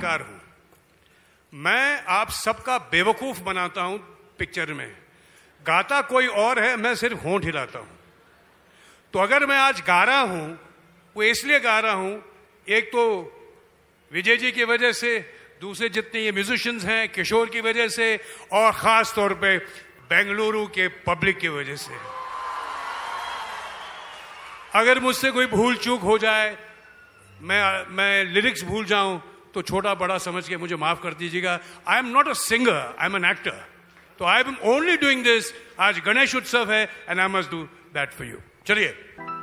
कलाकार हूं, मैं आप सबका बेवकूफ बनाता हूं पिक्चर में। गाता कोई और है, मैं सिर्फ होंठ हिलाता हूं। तो अगर मैं आज गा रहा हूं, वो इसलिए गा रहा हूं, एक तो विजय जी की वजह से, दूसरे जितने ये म्यूजिशियंस हैं किशोर की वजह से, और खास तौर पे बेंगलुरु के पब्लिक की वजह से। अगर मुझसे कोई भूल चूक हो जाए, मैं लिरिक्स भूल जाऊं, तो छोटा बड़ा समझ के मुझे माफ कर दीजिएगा। I am not a singer, I am an actor. तो I am only doing this. आज गणेश उत्सव है and I must do that for you. चलिए।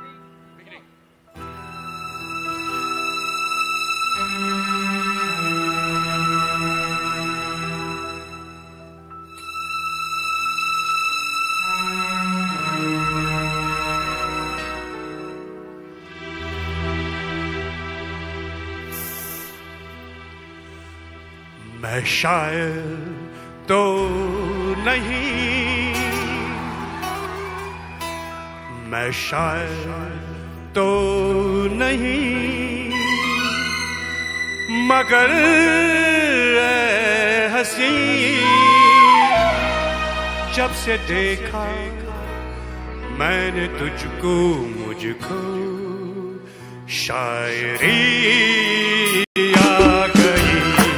मैं शायर तो नहीं, मैं शायर तो नहीं, मगर ऐ हंसी जब से देखा मैंने तुझको, मुझको शायरी आ गई।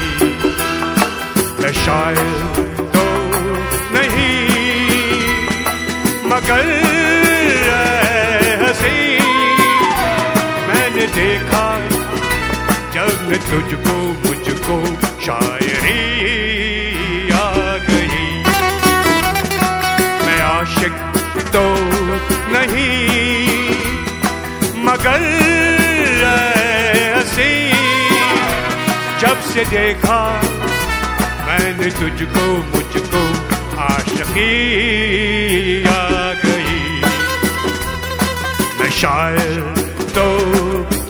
मैं शायर तो नहीं, मगर हंसी मैंने देखा जब मैं तुझको, मुझको शायरी आ गई। मैं आशिक तो नहीं, मगर हंसी जब से देखा मैंने तुझको, मुझको आशिकी आ गई। मैं शायर तो